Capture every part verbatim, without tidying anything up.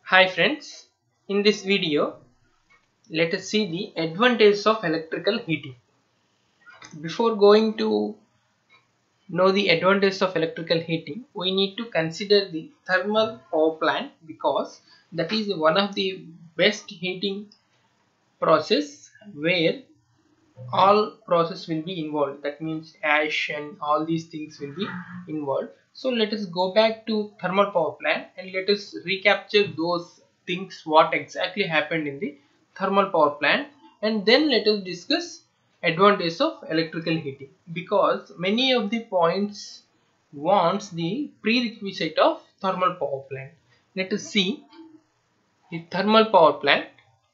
Hi friends, in this video let us see the advantages of electrical heating. Before going to know the advantages of electrical heating, we need to consider the thermal power plant because that is one of the best heating process where all process will be involved. That means ash and all these things will be involved. So let us go back to thermal power plant and let us recapture those things what exactly happened in the thermal power plant, and then let us discuss advantage of electrical heating, because many of the points wants the prerequisite of thermal power plant. Let us see the thermal power plant.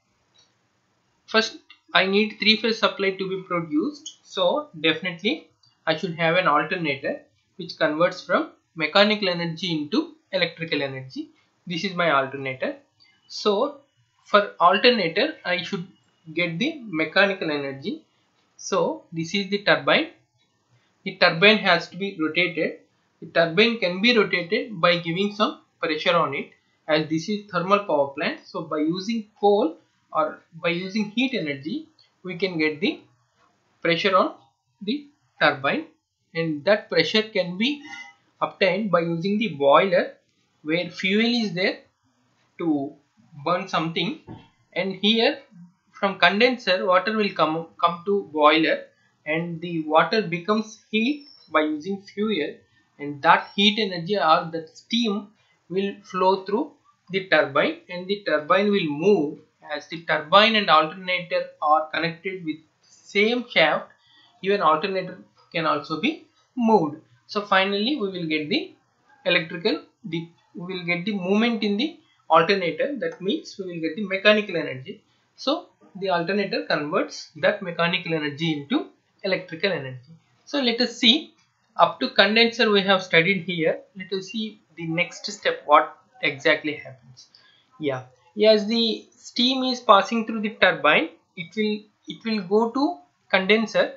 First, I need three phase supply to be produced, so definitely I should have an alternator which converts from mechanical energy into electrical energy. This is my alternator. So for alternator I should get the mechanical energy. So this is the turbine. The turbine has to be rotated. The turbine can be rotated by giving some pressure on it, as this is thermal power plant. So by using coal or by using heat energy, we can get the pressure on the turbine, and that pressure can be obtained by using the boiler where fuel is there to burn something, and here from condenser water will come come to boiler, and the water becomes heat by using fuel, and that heat energy or that steam will flow through the turbine, and the turbine will move. As the turbine and alternator are connected with same shaft, even alternator can also be moved. So finally we will get the electrical the we will get the movement in the alternator. That means we will get the mechanical energy. So the alternator converts that mechanical energy into electrical energy. So let us see, up to condenser we have studied here. Let us see the next step, what exactly happens. Yeah, as the steam is passing through the turbine, it will it will go to condenser.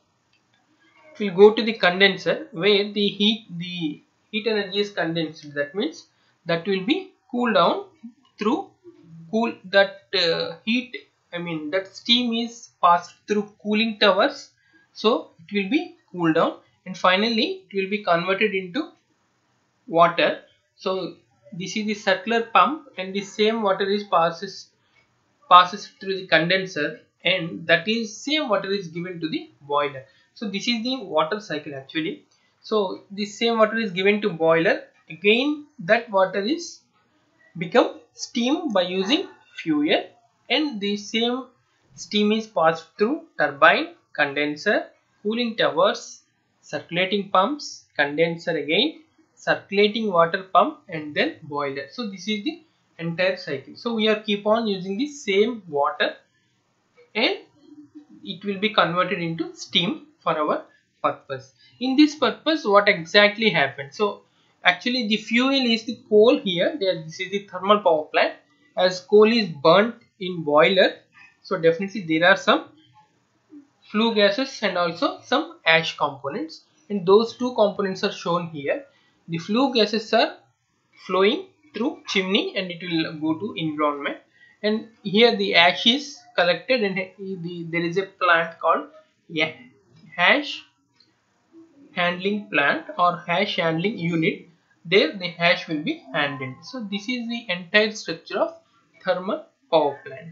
It will go to the condenser where the heat the heat energy is condensed. That means that will be cooled down through cool that uh, heat I mean that steam is passed through cooling towers, so it will be cooled down, and finally it will be converted into water. So this is the circular pump, and the same water is passes passes through the condenser, and that is same water is given to the boiler. So this is the water cycle actually. So this same water is given to boiler, again that water is become steam by using fuel, and the same steam is passed through turbine, condenser, cooling towers, circulating pumps, condenser again, circulating water pump, and then boiler. So this is the entire cycle. So we are keep on using the same water, and it will be converted into steam for our purpose. In this purpose, what exactly happens? So actually the fuel is the coal here. There, this is the thermal power plant. As coal is burnt in boiler, so definitely there are some flue gases and also some ash components, and those two components are shown here. The flue gases are flowing through chimney and it will go to environment, and here the ash is collected, and the, there is a plant called yeah, hash handling plant or hash handling unit. There the hash will be handled. So this is the entire structure of thermal power plant.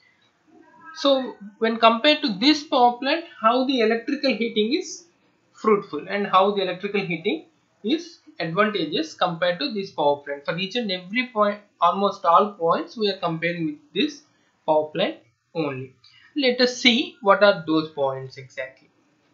So when compared to this power plant, how the electrical heating is fruitful and how the electrical heating is advantageous compared to this power plant. For each and every point, almost all points, we are comparing with this power plant only. Let us see what are those points exactly.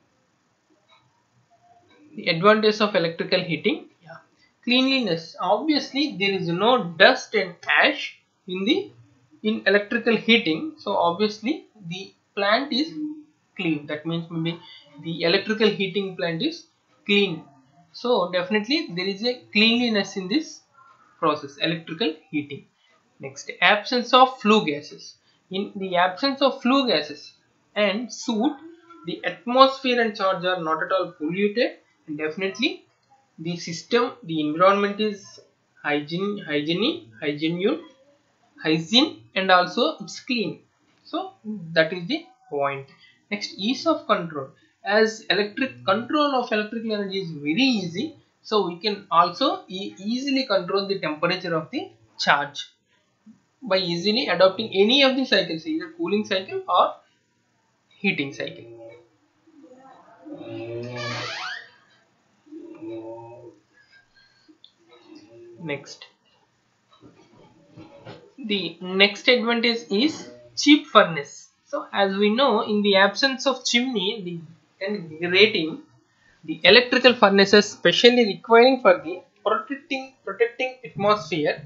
The advantage of electrical heating. Yeah. Cleanliness. Obviously there is no dust and ash in the in electrical heating, so obviously the plant is clean. That means maybe the electrical heating plant is clean, so definitely there is a cleanliness in this process, electrical heating. Next, absence of flue gases. In the absence of flue gases and soot, the atmosphere and charge are not at all polluted, and definitely the system, the environment is hygiene hygienic hygiene hygiene and also it's clean. So that is the point. Next, ease of control. As electric control of electrical energy is very easy, so we can also e easily control the temperature of the charge by easily adopting any of the cycles, either cooling cycle or heating cycle. Next, the next advantage is cheap furnace. So as we know, in the absence of chimney the and grating, the electrical furnaces specially requiring for the protecting protecting atmosphere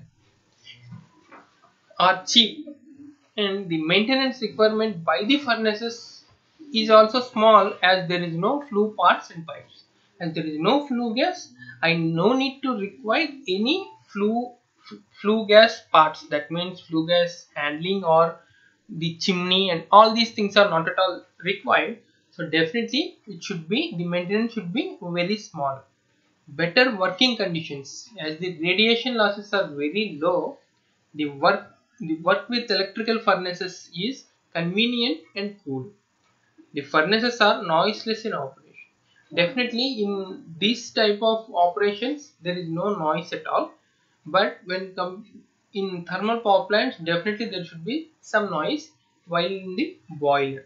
are cheap, and the maintenance requirement by the furnaces is also small, as there is no flue parts and pipes. As there is no flue gas, I no need to require any flue flue gas parts. That means flue gas handling or the chimney and all these things are not at all required. So definitely it should be, the maintenance should be very small. Better working conditions, as the radiation losses are very low. The work the work with electrical furnaces is convenient and cool. The furnaces are noiseless in operation. Definitely in this type of operations there is no noise at all, but when come in thermal power plants, definitely there should be some noise while in the boiler.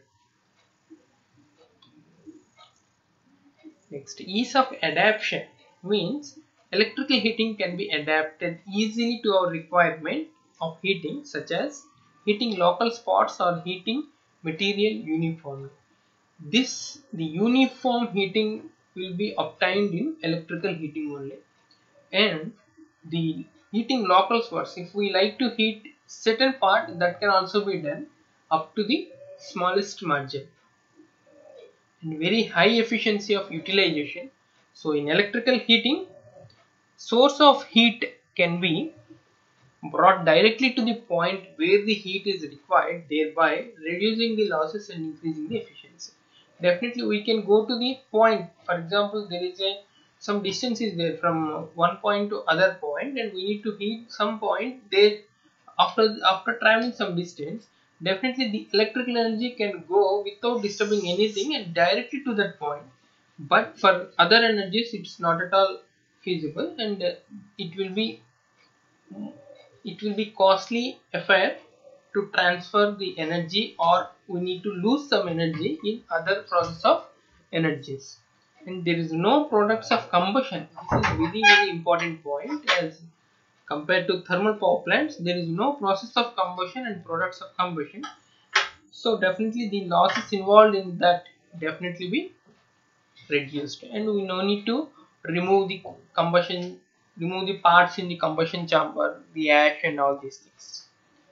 Next, ease of adaptation means electrical heating can be adapted easily to our requirement of heating, such as heating local spots or heating material uniformly. This, the uniform heating will be obtained in electrical heating only, and the heating local spots, if we like to heat certain part, that can also be done up to the smallest margin, and very high efficiency of utilization. So in electrical heating, source of heat can be brought directly to the point where the heat is required, thereby reducing the losses and increasing the efficiency. Definitely we can go to the point, for example there is a some distance is there from one point to other point, and we need to heat some point there. After after traveling some distance, definitely the electrical energy can go without disturbing anything and directly to that point. But for other energies it's not at all feasible, and uh, it will be it will be costly affair to transfer the energy, or we need to lose some energy in other process of energies. And there is no products of combustion. This is very very important point. As compared to thermal power plants, there is no process of combustion and products of combustion, so definitely the losses involved in that definitely be reduced, and we no need to remove the combustion remove the parts in the combustion chamber, the ash and all these things.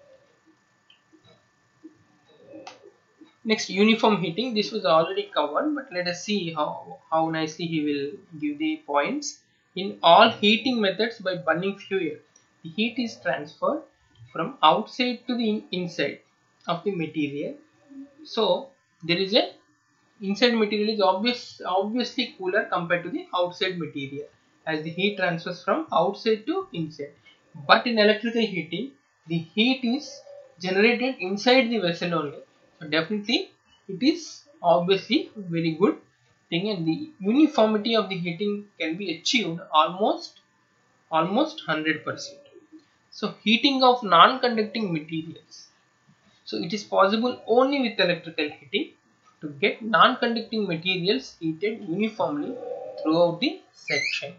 Next, uniform heating. This was already covered, but let us see how how nicely he will give the points. In all heating methods by burning fuel, the heat is transferred from outside to the inside of the material. So there is a inside material is obvious obviously cooler compared to the outside material, as the heat transfers from outside to inside. But in electrical heating, the heat is generated inside the vessel only. So definitely it is obviously very good thing, and the uniformity of the heating can be achieved almost almost one hundred percent. So heating of non-conducting materials. So it is possible only with electrical heating to get non-conducting materials heated uniformly throughout the section.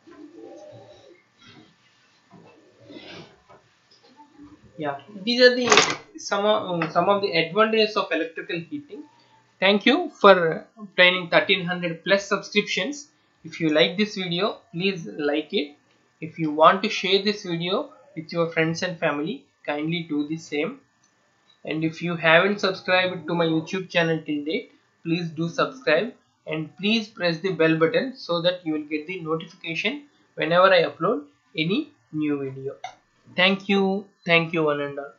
Yeah, these are the some of, some of the advantages of electrical heating. Thank you for obtaining thirteen hundred plus subscriptions. If you like this video, please like it. If you want to share this video with your friends and family, kindly do the same. And if you haven't subscribed to my YouTube channel till date, please do subscribe, and please press the bell button so that you will get the notification whenever I upload any new video. Thank you. Thank you one and all.